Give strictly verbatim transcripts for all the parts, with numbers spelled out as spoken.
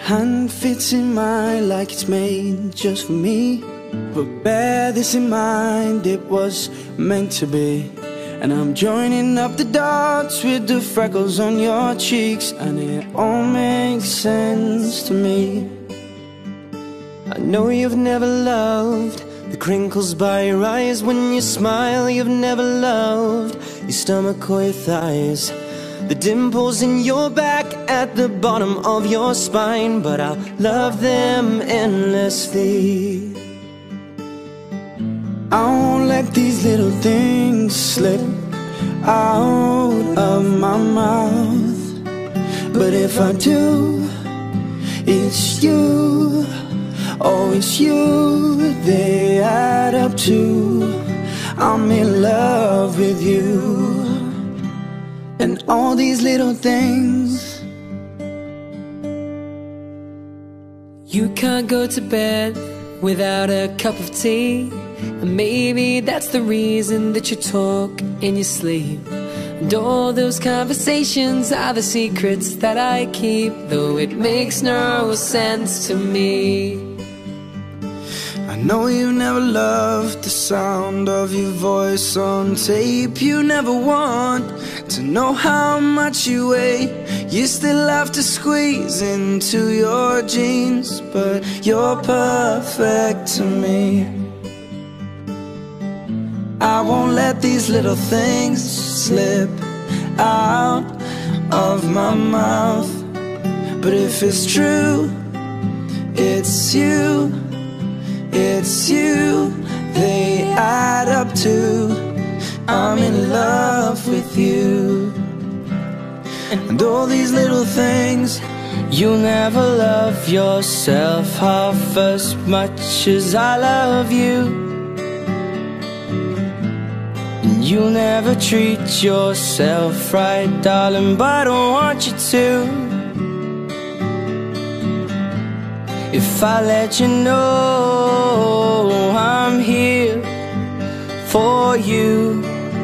hand fits in mine like it's made just for me. But bear this in mind, it was meant to be. And I'm joining up the dots with the freckles on your cheeks, and it all makes sense to me. I know you've never loved the crinkles by your eyes when you smile. You've never loved your stomach or your thighs, the dimples in your back at the bottom of your spine. But I'll love them endlessly. I won't let these little things slip out of my mouth. But if I do, it's you, oh it's you, they add up to I'm in love with you. And all these little things. You can't go to bed without a cup of tea, and maybe that's the reason that you talk in your sleep. And all those conversations are the secrets that I keep, though it makes no sense to me. I know you never loved the sound of your voice on tape. You never want to know how much you weigh. You still have to squeeze into your jeans, but you're perfect to me. I won't let these little things slip out of my mouth. But if it's true, it's you, it's you, they add up to I'm in love with you. And all these little things. You'll never love yourself half as much as I love you. You'll never treat yourself right, darling, but I don't want you to. If I let you know I'm here for you,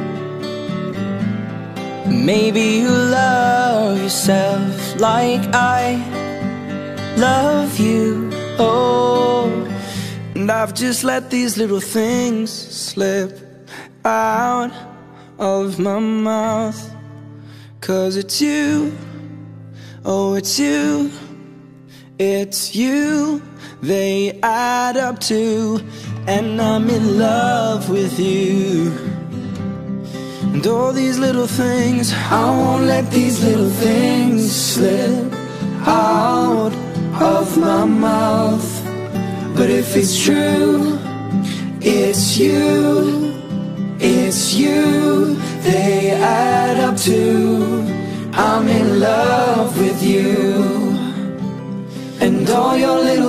maybe you'll love yourself like I love you. Oh, and I've just let these little things slip out of my mouth. 'Cause it's you, oh it's you, it's you, they add up to, and I'm in love with you. And all these little things, I won't let these little things slip out of my mouth. But if it's true, it's you, it's you, they add up to I'm in love with you. And all your little